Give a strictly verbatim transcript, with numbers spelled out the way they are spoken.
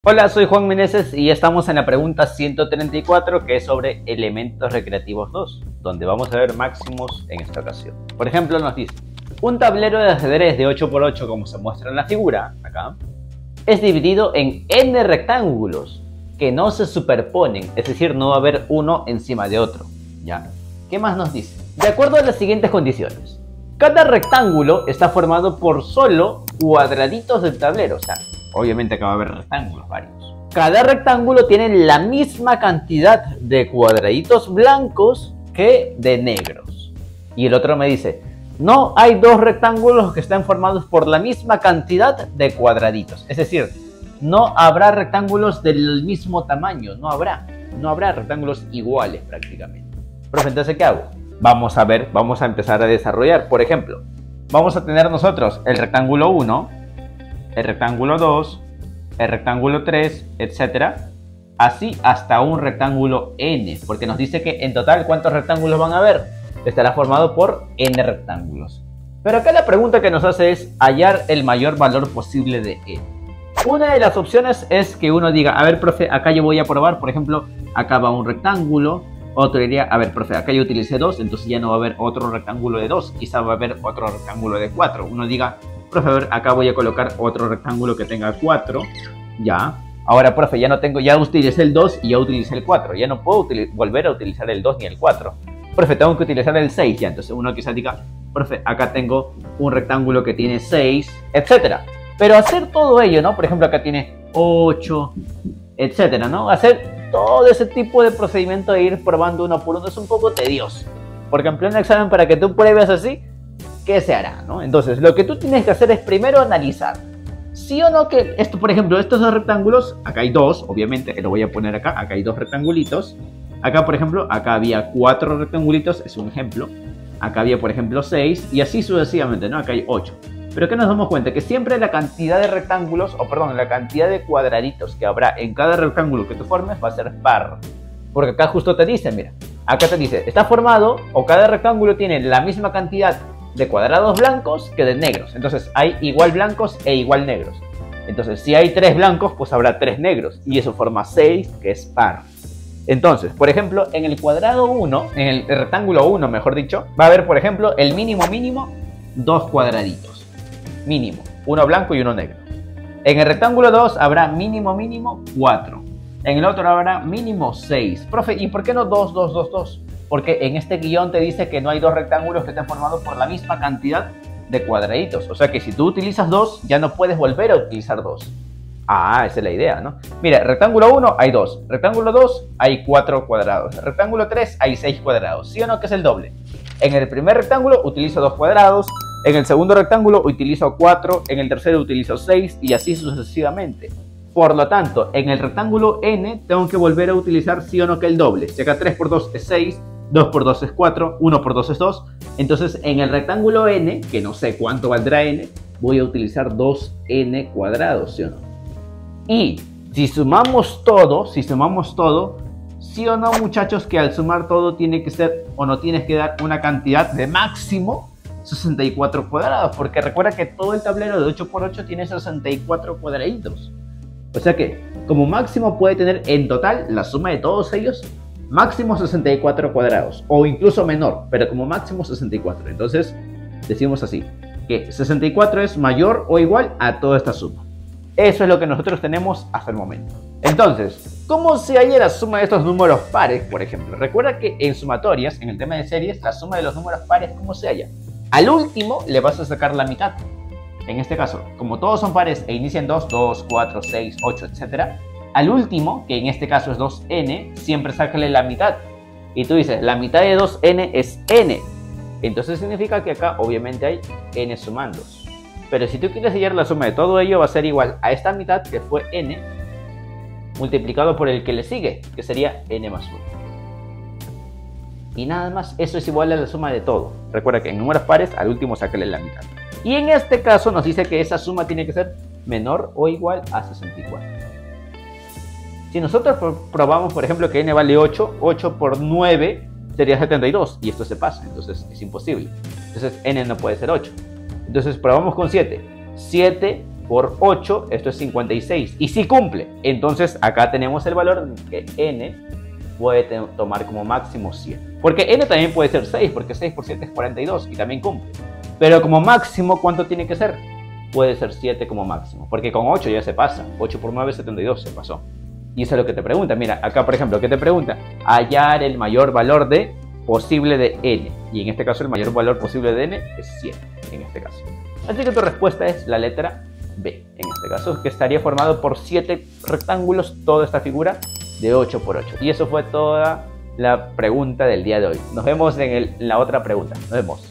Hola, soy Juan Meneses y estamos en la pregunta ciento treinta y cuatro, que es sobre elementos recreativos dos, donde vamos a ver máximos en esta ocasión. Por ejemplo, nos dice, un tablero de ajedrez de ocho por ocho, como se muestra en la figura, acá, es dividido en n rectángulos que no se superponen, es decir, no va a haber uno encima de otro, ¿ya? ¿Qué más nos dice? De acuerdo a las siguientes condiciones, cada rectángulo está formado por solo cuadraditos del tablero, o sea, obviamente acá va a haber rectángulos varios. Cada rectángulo tiene la misma cantidad de cuadraditos blancos que de negros. Y el otro me dice, no hay dos rectángulos que estén formados por la misma cantidad de cuadraditos. Es decir, no habrá rectángulos del mismo tamaño, no habrá. No habrá rectángulos iguales prácticamente. Profe, entonces, ¿qué hago? Vamos a ver, vamos a empezar a desarrollar. Por ejemplo, vamos a tener nosotros el rectángulo uno, el rectángulo dos, el rectángulo tres, etcétera. Así hasta un rectángulo n, porque nos dice que en total, ¿cuántos rectángulos van a haber? Estará formado por n rectángulos. Pero acá la pregunta que nos hace es hallar el mayor valor posible de n. Una de las opciones es que uno diga, a ver, profe, acá yo voy a probar, por ejemplo, acá va un rectángulo. Otro diría, a ver, profe, acá yo utilicé dos, entonces ya no va a haber otro rectángulo de dos, quizá va a haber otro rectángulo de cuatro. Uno diga, profe, a ver, acá voy a colocar otro rectángulo que tenga cuatro, ya. Ahora, profe, ya no tengo, ya utilicé el dos y ya utilicé el cuatro, ya no puedo volver a utilizar el dos ni el cuatro. Profe, tengo que utilizar el seis, ya. Entonces uno quizá diga, profe, acá tengo un rectángulo que tiene seis, etcétera. Pero hacer todo ello, ¿no? Por ejemplo, acá tiene ocho, etcétera, ¿no? Hacer todo ese tipo de procedimiento de ir probando uno por uno es un poco tedioso. Porque en pleno examen, para que tú pruebes así, ¿qué se hará, no? Entonces, lo que tú tienes que hacer es primero analizar. ¿Sí o no que esto, por ejemplo, estos dos rectángulos, acá hay dos, obviamente, lo voy a poner acá, acá hay dos rectangulitos. Acá, por ejemplo, acá había cuatro rectangulitos, es un ejemplo. Acá había, por ejemplo, seis, y así sucesivamente, ¿no? Acá hay ocho. Pero ¿qué nos damos cuenta? Que siempre la cantidad de rectángulos, o perdón, la cantidad de cuadraditos que habrá en cada rectángulo que tú formes va a ser par. Porque acá justo te dice, mira, acá te dice, está formado, o cada rectángulo tiene la misma cantidad de cuadrados blancos que de negros. Entonces hay igual blancos e igual negros. Entonces si hay tres blancos, pues habrá tres negros. Y eso forma seis, que es par. Entonces, por ejemplo, en el cuadrado uno, en el rectángulo uno, mejor dicho, va a haber, por ejemplo, el mínimo mínimo, dos cuadraditos. Mínimo, uno blanco y uno negro. En el rectángulo dos habrá mínimo mínimo cuatro. En el otro habrá mínimo seis. Profe, ¿y por qué no dos, dos, dos, dos? Porque en este guión te dice que no hay dos rectángulos que estén formados por la misma cantidad de cuadraditos. O sea que si tú utilizas dos, ya no puedes volver a utilizar dos. Ah, esa es la idea, ¿no? Mira, rectángulo uno hay dos. Rectángulo dos hay cuatro cuadrados. Rectángulo tres hay seis cuadrados. ¿Sí o no? Que es el doble. En el primer rectángulo utilizo dos cuadrados. En el segundo rectángulo utilizo cuatro. En el tercero utilizo seis. Y así sucesivamente. Por lo tanto, en el rectángulo n tengo que volver a utilizar sí o no que el doble. Si acá tres por dos es seis, dos por dos es cuatro, uno por dos es dos. Entonces en el rectángulo n, que no sé cuánto valdrá n, voy a utilizar dos n cuadrados, ¿sí o no? Y si sumamos todo, si sumamos todo, sí o no, muchachos, que al sumar todo tiene que ser, o no tienes que dar una cantidad de máximo sesenta y cuatro cuadrados. Porque recuerda que todo el tablero de ocho por ocho tiene sesenta y cuatro cuadraditos. O sea que como máximo puede tener en total la suma de todos ellos máximo sesenta y cuatro cuadrados, o incluso menor, pero como máximo sesenta y cuatro. Entonces decimos así, que sesenta y cuatro es mayor o igual a toda esta suma. Eso es lo que nosotros tenemos hasta el momento. Entonces, ¿cómo se halla la suma de estos números pares, por ejemplo? Recuerda que en sumatorias, en el tema de series, la suma de los números pares, ¿cómo se halla? Al último le vas a sacar la mitad. En este caso, como todos son pares e inician dos, dos, cuatro, seis, ocho, etcétera, al último, que en este caso es dos n, siempre sácale la mitad. Y tú dices, la mitad de dos n es n. Entonces significa que acá obviamente hay n sumandos. Pero si tú quieres hallar la suma de todo ello, va a ser igual a esta mitad, que fue n, multiplicado por el que le sigue, que sería n más uno. Y nada más, eso es igual a la suma de todo. Recuerda que en números pares, al último sácale la mitad. Y en este caso nos dice que esa suma tiene que ser menor o igual a sesenta y cuatro. Si nosotros probamos, por ejemplo, que n vale ocho, ocho por nueve sería setenta y dos, y esto se pasa, entonces es imposible. Entonces n no puede ser ocho. Entonces probamos con siete. siete por ocho, esto es cincuenta y seis. Y si cumple, entonces acá tenemos el valor que n puede tomar como máximo siete. Porque n también puede ser seis, porque seis por siete es cuarenta y dos y también cumple. Pero como máximo, ¿cuánto tiene que ser? Puede ser siete como máximo, porque con ocho ya se pasa. ocho por nueve es setenta y dos, se pasó. Y eso es lo que te pregunta. Mira, acá por ejemplo, ¿qué te pregunta? Hallar el mayor valor de posible de n. Y en este caso el mayor valor posible de n es siete, en este caso. Así que tu respuesta es la letra B, en este caso, que estaría formado por siete rectángulos, toda esta figura de ocho por ocho. Y eso fue toda la pregunta del día de hoy. Nos vemos en, el, en la otra pregunta. Nos vemos.